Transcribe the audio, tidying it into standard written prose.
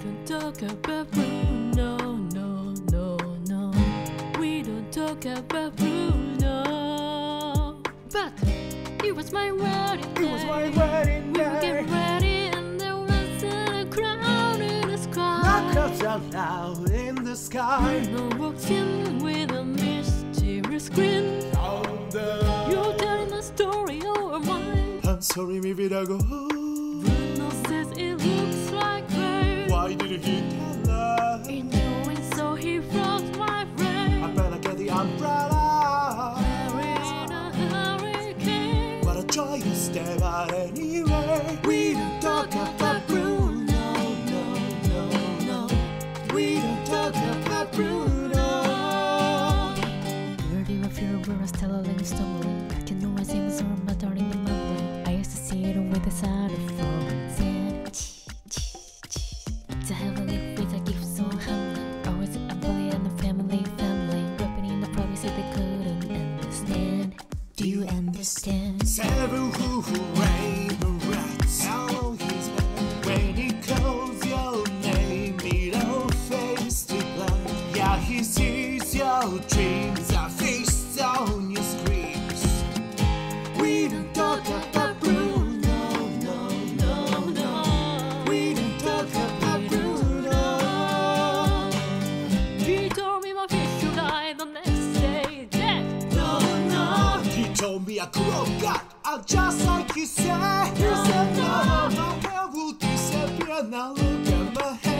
don't talk about Bruno, no, no, no. We don't talk about Bruno. But it was my wedding day. It was my wedding We were day. getting ready and there wasn't a crowd in the sky. The clouds are loud in the sky. Bruno walks in with a mysterious grin. You're telling a story over mine. I'm sorry, 미비라고. Bruno says it looks like rain. Why did he tell us? He knew it, so he froze my brain. I better get the umbrella. We're in a hurricane. What a joyous day, but anyway. We don't talk about Bruno, no, no, no. We don't talk about Bruno. Learning of your world, still a little stumbling. Can no one seem so muttering and mumbling. I used to see it with the sound of falling sand. It's a heavenly face I give so humbling. Always a bully and a family. Rapping in the province that they couldn't understand. Do you understand? Seven who rain rats. How he's been when he calls your name. Little face to black. Yeah, he sees your dreams. I feast on your screams. We don't talk about Bruno, no, no, no. We don't talk about Bruno. He told me my fish would die the next day. Dead. No, no. He told me I could have got out just like he said. He said no, my hair will disappear. Now look at my hair.